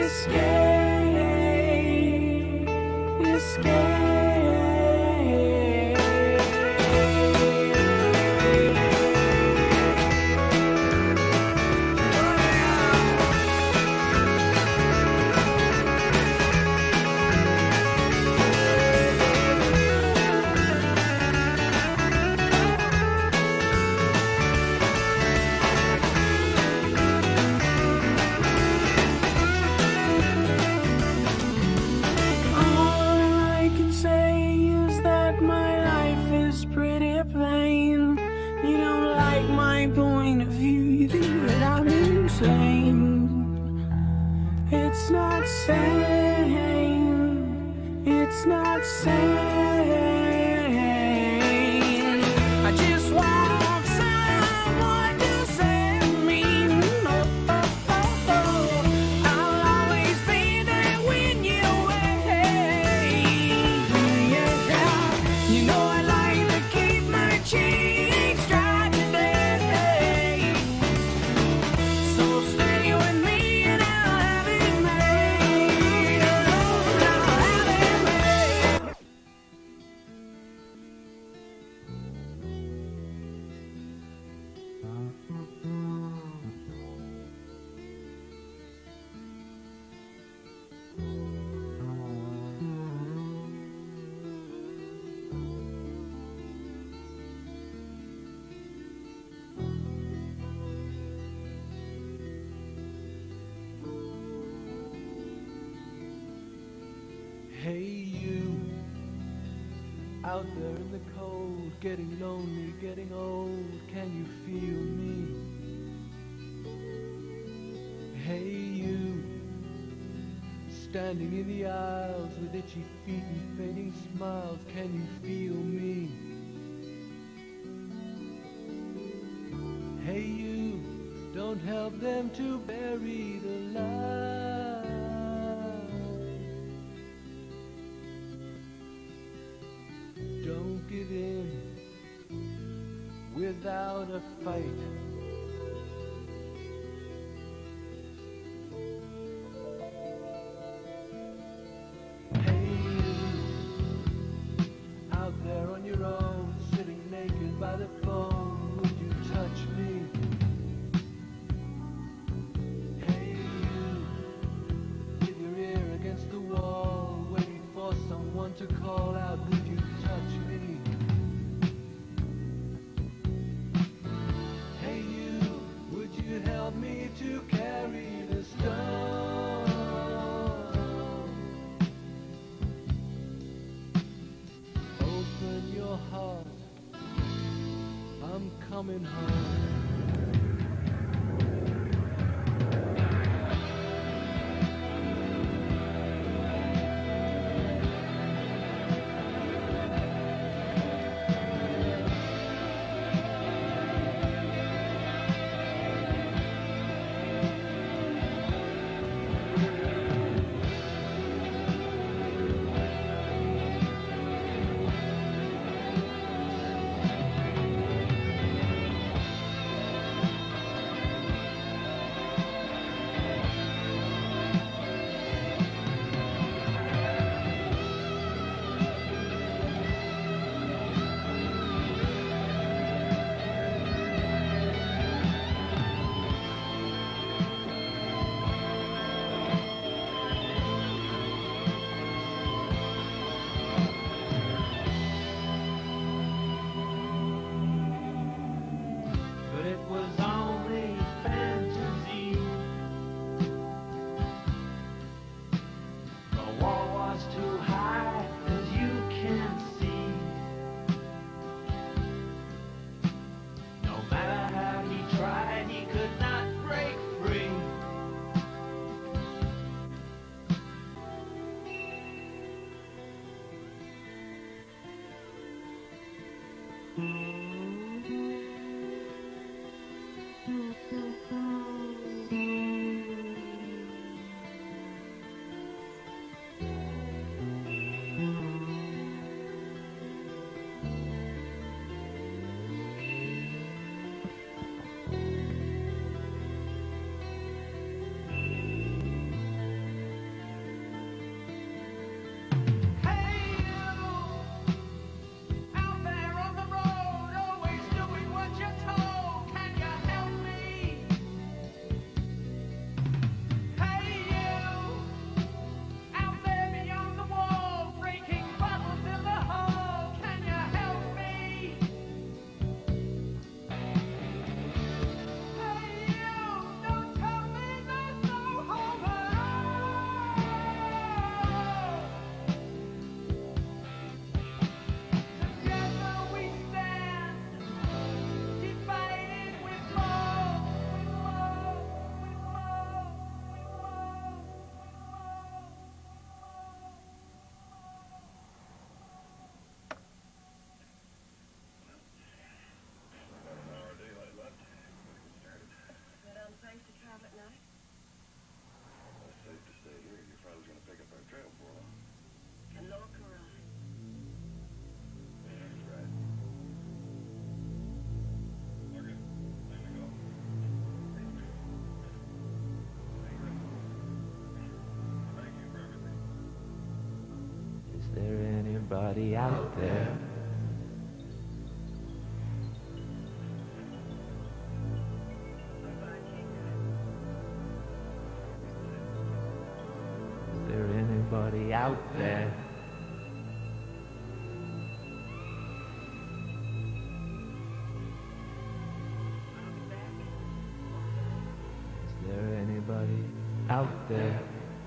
Hey you, out there in the cold, getting lonely, getting old, can you feel me? Hey you, standing in the aisles with itchy feet and fading smiles, can you feel me? Hey you, don't help them to bury the light. Don't give in without a fight. Hey you, out there on your own, sitting naked by the phone, would you touch me? Hey you, with your ear against the wall, waiting for someone to call out, would you touch me? Hey you, would you help me to carry the stone? Open your heart, I'm coming home. anybody out there? Is there anybody out there? Is there anybody out there?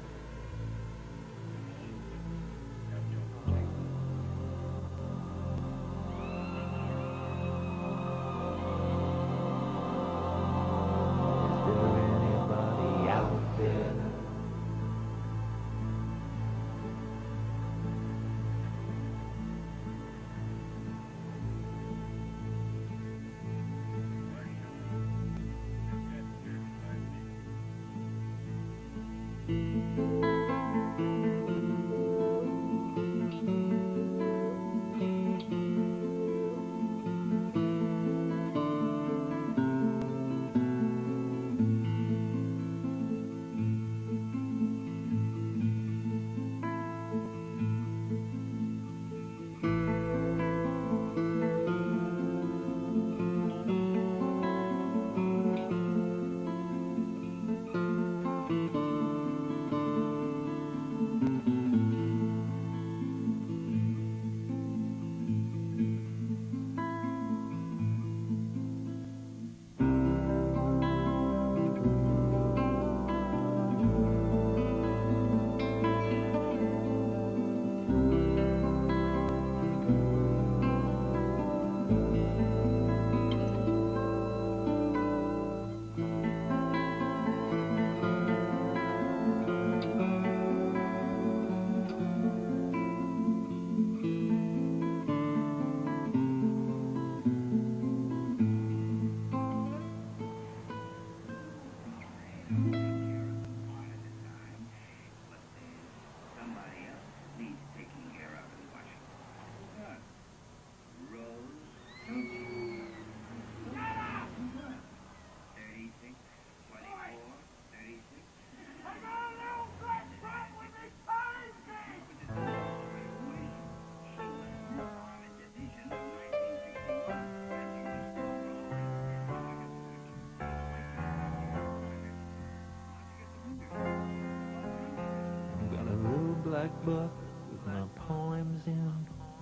Black book with my poems in.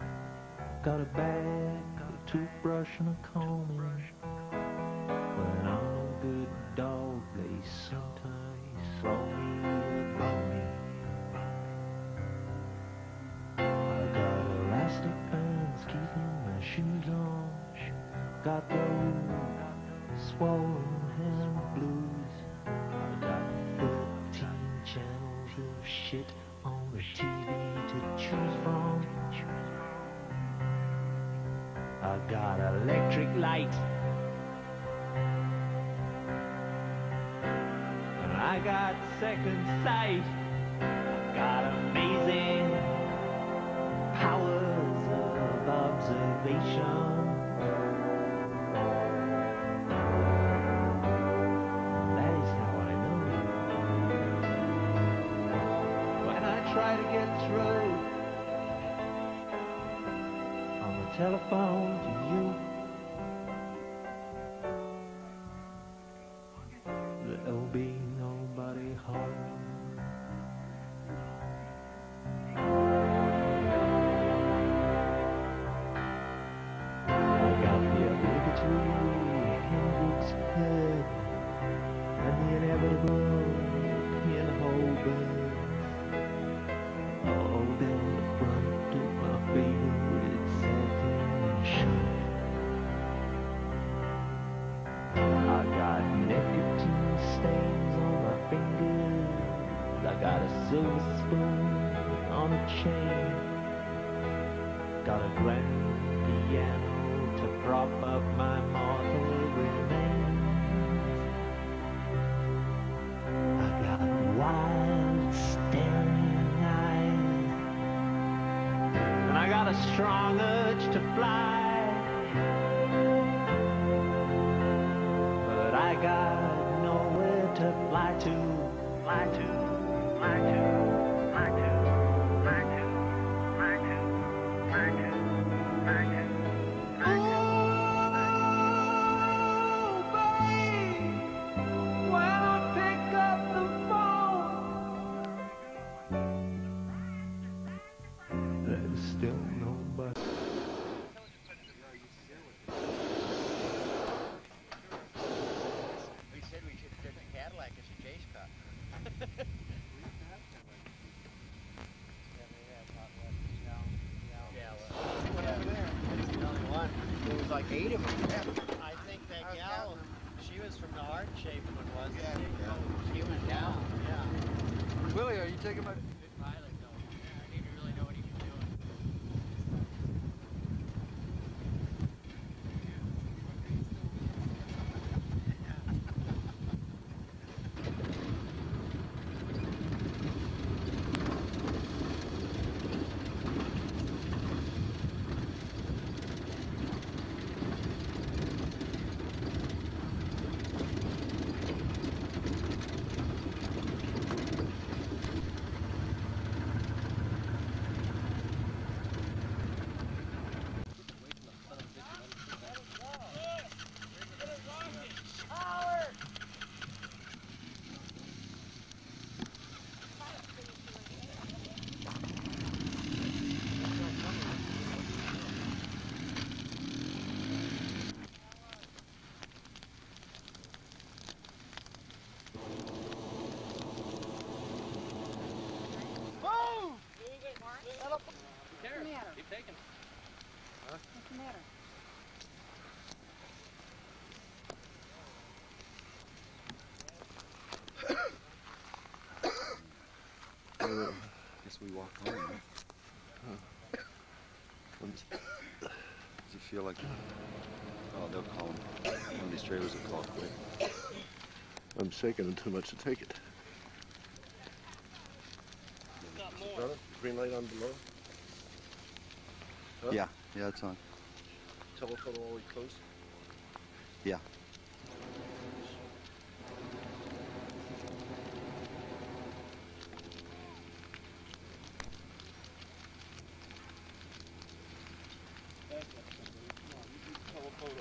Got a bag, a toothbrush and a comb in. When I'm a good dog, they sometimes throw me. I got elastic bands keeping my shoes on. Got those swollen hand blues. I got 13 channels of shit on the TV to choose from. I got electric light, and I got second sight. I got amazing powers of observation. That is how I know. When I try to get through on the telephone to you, there'll be nobody home. I got the obligatory handbook's head and the inevitable pinhole bird. Oh, then the front of my favorite satin shirt. I got nicotine stains on my fingers. I got a silver spoon on a chain. Got a grand piano to prop up my mortal remains. I got wild staring eyes, and I got a strong urge to fly, but I got nowhere to fly to, fly to, fly to, fly to, fly to, fly to. still nobody. We said we should fit the Cadillac as a chase car. That's the only one. There was like 8 of them. I think that gal, she was from the heart shaped one, wasn't she? She went down, yeah. Willie, are you taking my... Good pilot though. Yeah, I need to really know what he was doing. What's the matter? Keep taking. What's the matter? Guess we walk home. Huh? Does it feel like... Oh, they'll call him. One of these trailers will call quick. I'm shaking them too much to take it. Not more. Green light on below? Huh? Yeah, it's on. Telephoto always close? Yeah. Telephoto.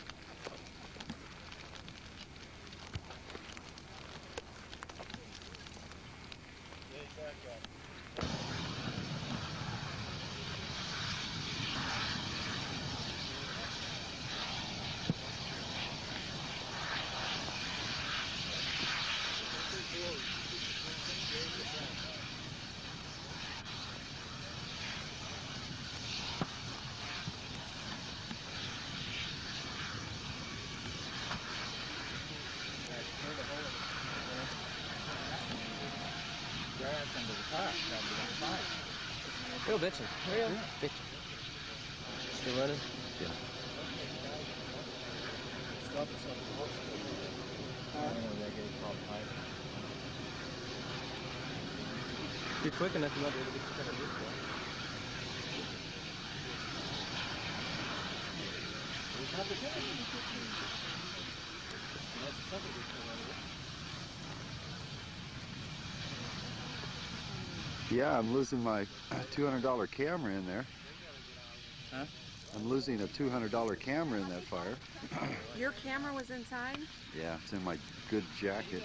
Real bitchin'. Real bitchin'. Still running? Yeah. If you're quick enough, you might be able to get some kind of roof there. Yeah, I'm losing my $200 camera in there. Huh? I'm losing a $200 camera in that fire. Your camera was inside? Yeah, it's in my good jacket.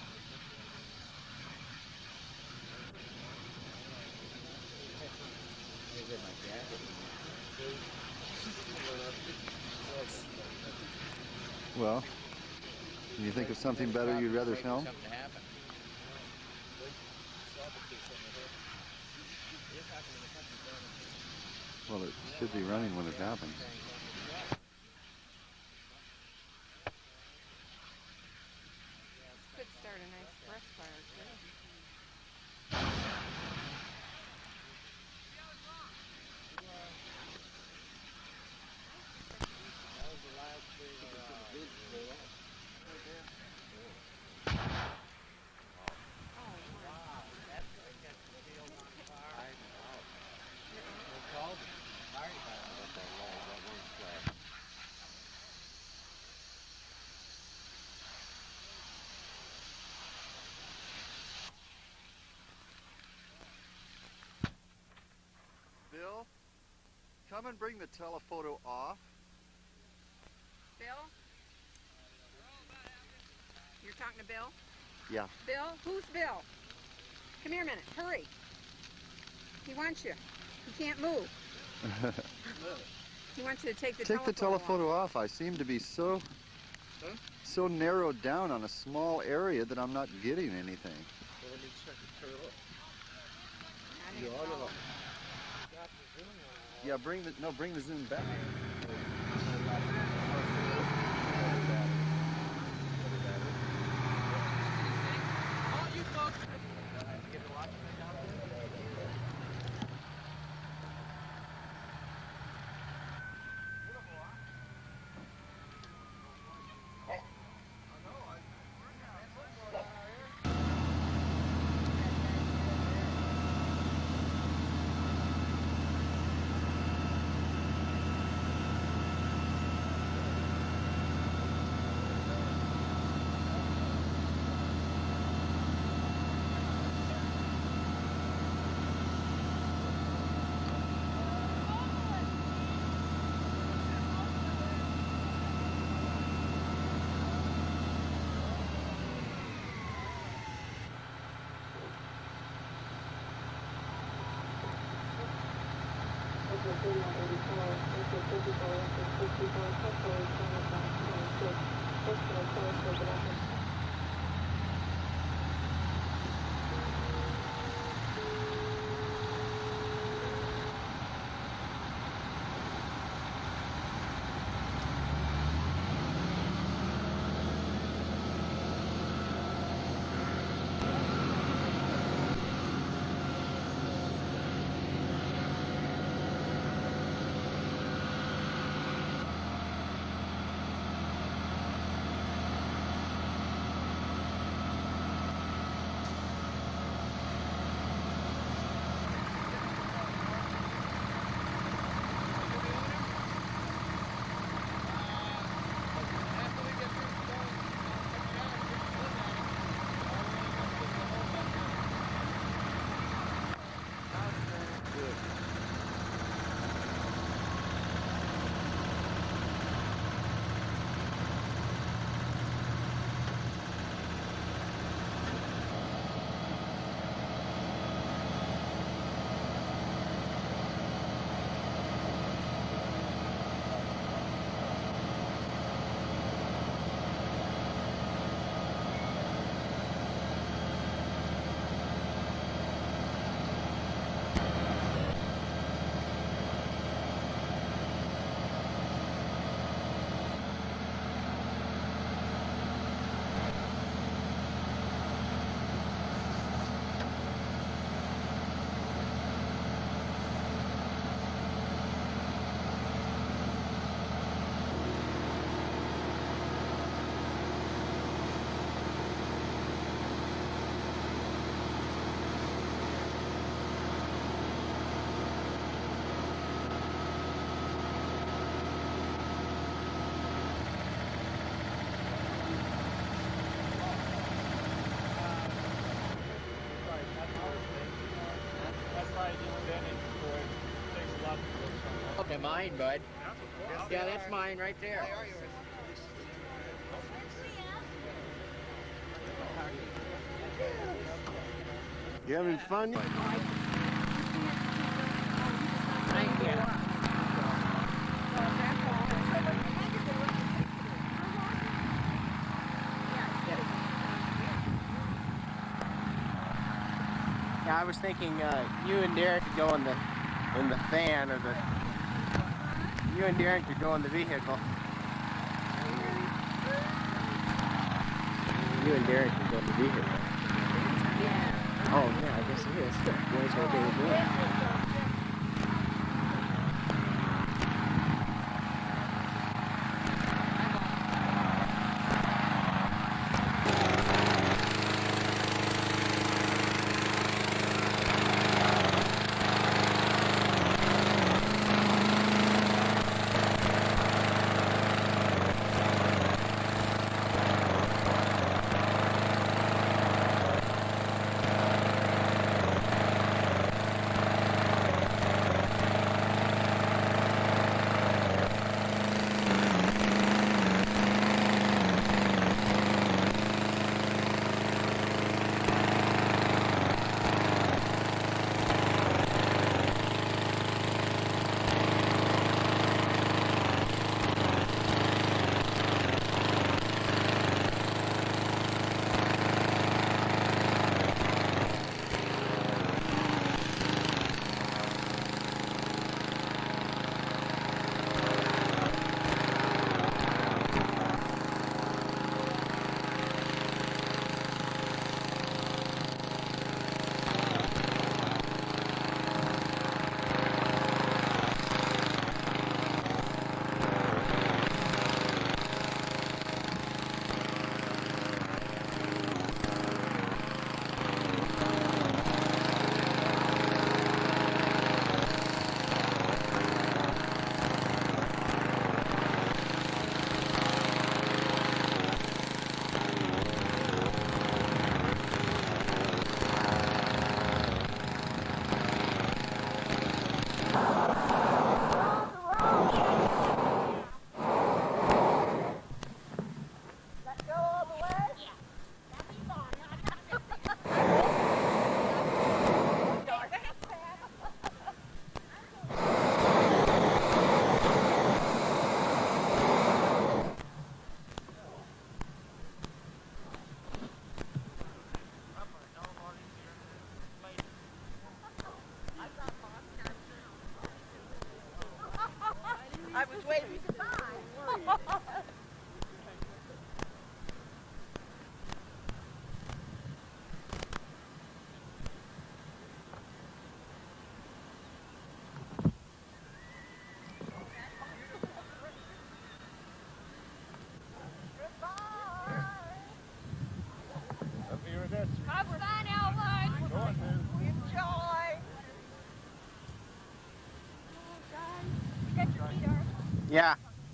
Well, when you think of something better you'd rather film? Something to happen. Well, it should be running when it happens. Could start a nice brush fire, too. Bill, come and bring the telephoto off. Bill? You're talking to Bill? Yeah. Bill? Who's Bill? Come here a minute. Hurry. He wants you. He can't move. He wants you to take the Take the telephoto off. I seem to be so narrowed down on a small area that I'm not getting anything. Well, let me check it. Turn it off. I You didn't on or know. off? Yeah, bring the zoom back. Okay, mine, bud. Yeah, that's mine right there. You having fun? Thank you. Yeah, I was thinking you and Derek could go in the van or you and Derek could go in the vehicle. You and Derek could go in the vehicle. Oh yeah, I guess it is. Boys are okay with that. Yeah.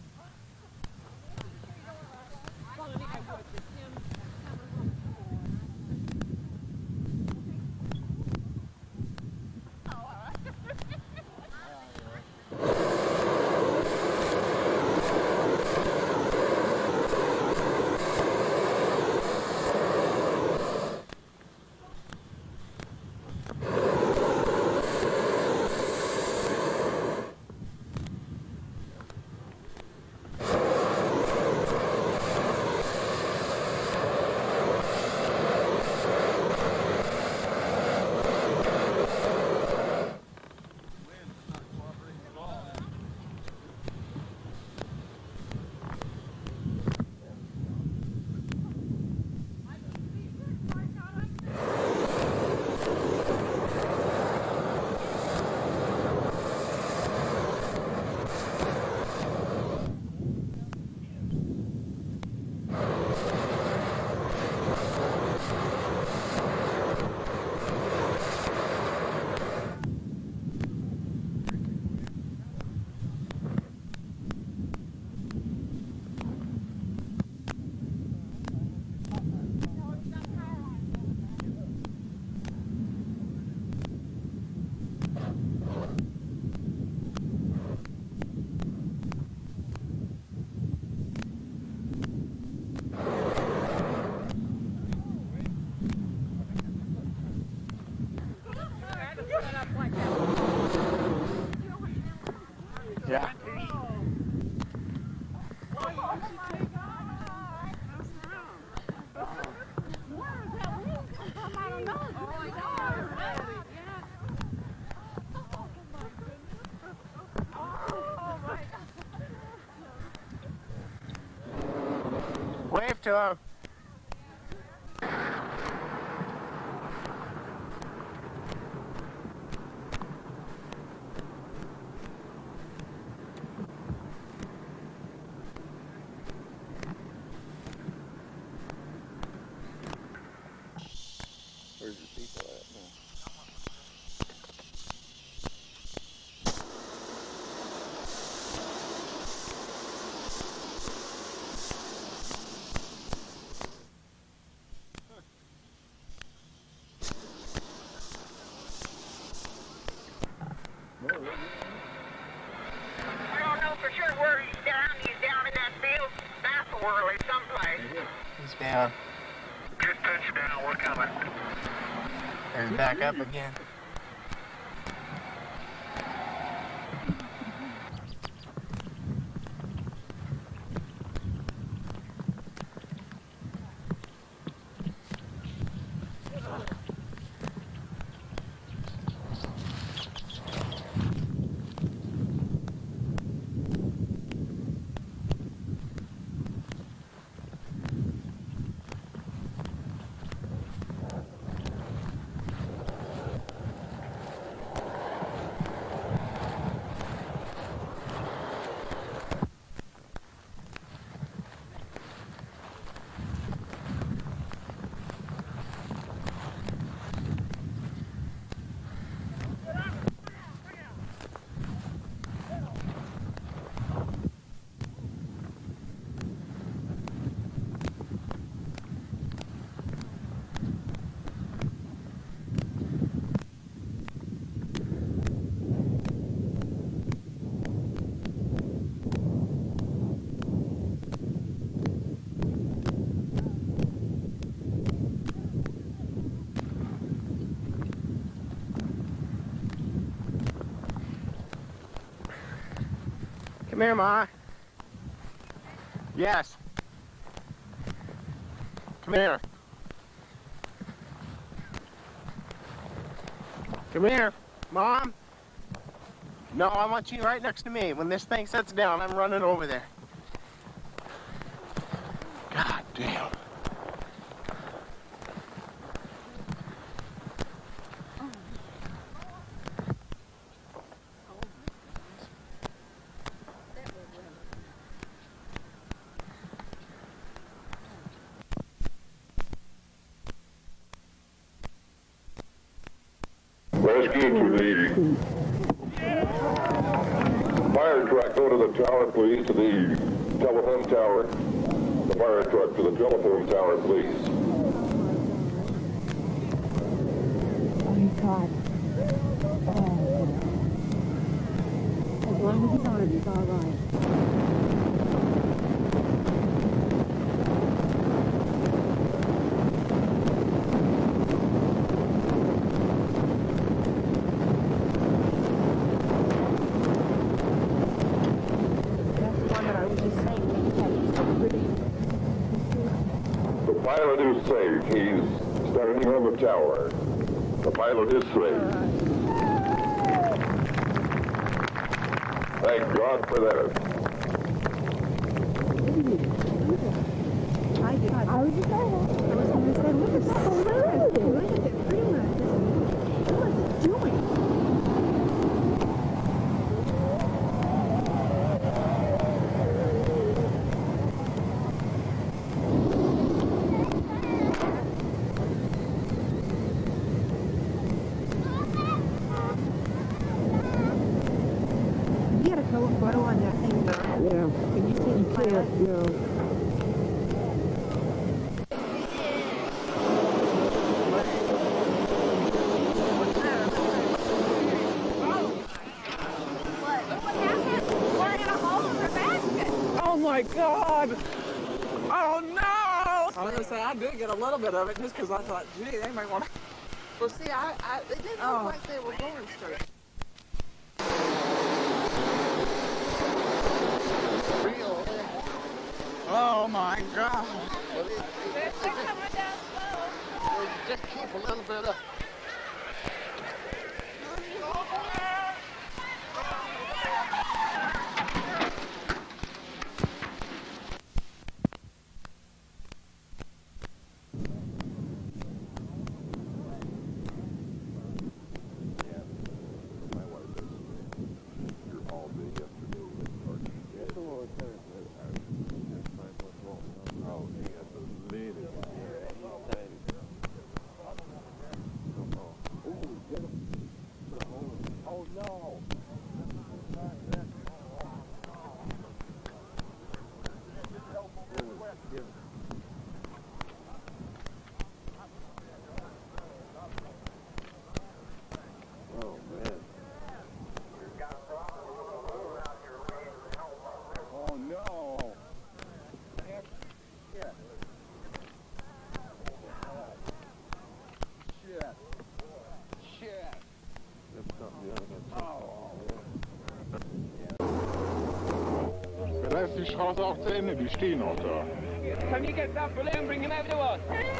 Yeah. Wave to him. Where's the people at now? I don't know for sure where he's down. He's down in that field, Baffle someplace. He's down. Good touchdown. We're coming. And back up again. Come here, Ma. Yes. Come here. Come here, Mom. No, I want you right next to me. When this thing sets down, I'm running over there. God damn. Rescue for leading. Fire fire truck go to the tower, please, to the telephone tower. The fire truck to the telephone tower, please. Oh, God. As long as he's on it, he's all right. The pilot is safe. He's standing on the tower. The pilot is safe. Thank God for that. I was just saying. I was going to say, look at that. Look at it. Pretty much. What's it doing? You got a color photo on that thing. Yeah. Can you see the pilot? Yeah. Oh my God! Oh no! I was gonna say I did get a little bit of it just because I thought, gee, they might want to. Well, see, it didn't look like they were going straight. Oh my God! Just keep a little bit of. Die Straße die stehen noch da. Can you get that balloon and bring him over to us?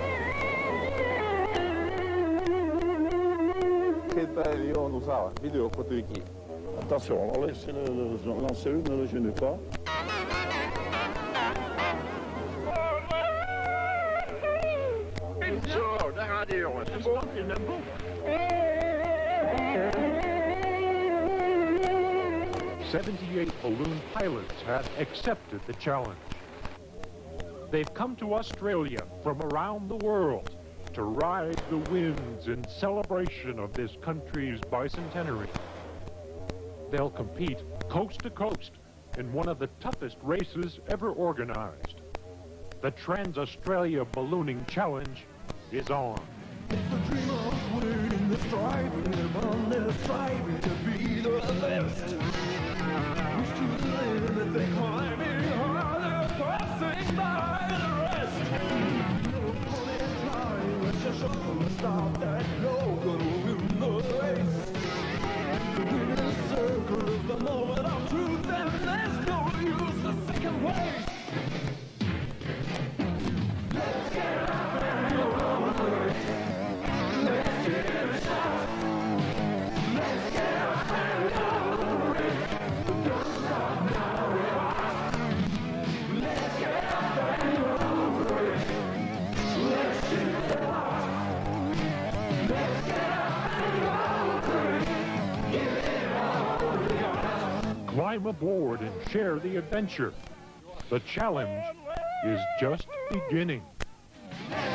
On nous a vidéo photo qui. Attention, on laisse lancer une, ne le gênez pas. Zo, daar gaat hij jongens. In de boek. 78 balloon pilots have accepted the challenge. They've come to Australia from around the world to ride the winds in celebration of this country's bicentenary. They'll compete coast to coast in one of the toughest races ever organized. The Trans-Australia Ballooning Challenge is on. It's a dream of winning the striving, on their striving to be the best. Wish to the limit, they climbing harder, passing by the rest. No pony time, let's just show them stop that no gonna win the race. The winner's circle is the moment of truth, and there's no use to second place. Let's get up and go on the race. Let's get it started. Let's get up and go on the race. Don't stop now. Let's get up and go on the race. Let's shoot the light. Let's get up and go on the race. Give it all we got. Climb aboard and share the adventure. The challenge is just beginning.